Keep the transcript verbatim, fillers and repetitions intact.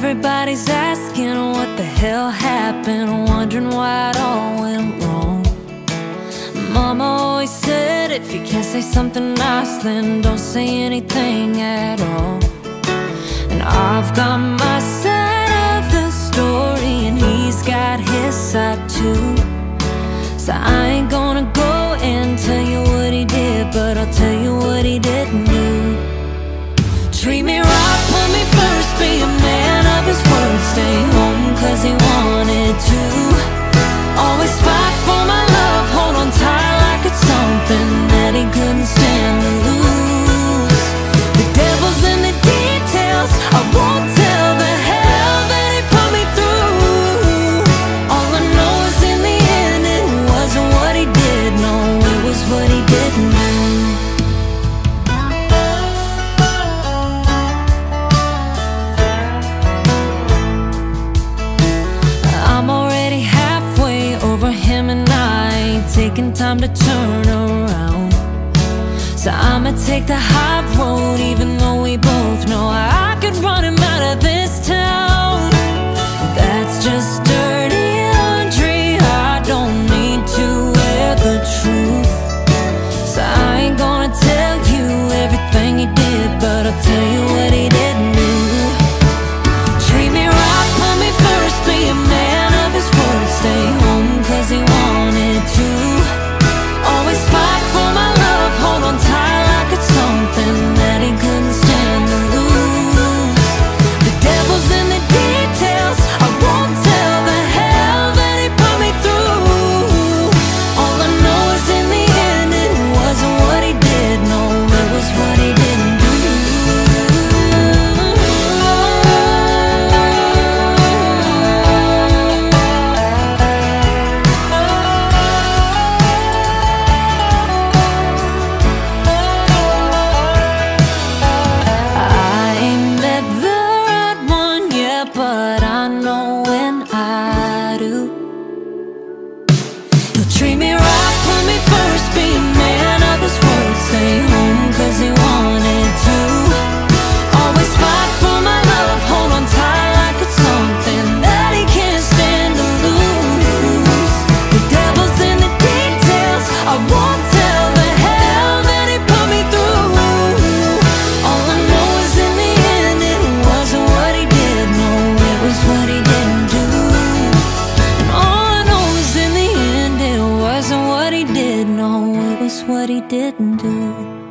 Everybody's asking what the hell happened, wondering why it all went wrong. Mama always said, if you can't say something nice, then don't say anything at all. And I've got my side of the story, and he's got his side too. So I ain't gonna go and tell you what he did, but I'll tell you what he didn't do. Treat me right, put me first, be a man of his word, stay home cause he wanted to. Always fight for my love, hold on tight like it's something that he couldn't stand to lose. The devil's in the details, I won't tell the hell that he put me through. All I know is in the end it wasn't what he did, no, it was what he didn't do. Taking time to turn around, so I'ma take the high road, even though we both know I could run him out of this town. That's just dirty laundry, I don't need to wear the truth. So I ain't gonna tell you everything he did, but I'll tell you what he didn't do. Treat me right, put me first, be a man of his word, stay home cause he wanted to. Always fight for my love, hold on tight like it's something that he couldn't stand to lose. The devil's in the details, I won't tell the hell that he put me through. All I know is in the end it wasn't what he did, no, it was what he didn't do. But I know when I do. He'll treat me right, put me first, be a man of his word, stay home cause he wanted to. Always fight for my love, hold on tight like it's something that he can't stand to lose. The devil's in the details, I won't tell the hell that he put me through. All I know is in the end it wasn't what he did, no, it was what he didn't do. And all I know is in the end it wasn't what he did, no, it was what he didn't do.